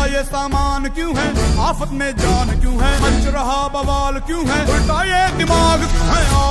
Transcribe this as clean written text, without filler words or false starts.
ये सामान क्यों है, आफत में जान क्यों है, मच रहा बवाल क्यों है, उल्टा ये दिमाग क्यों है।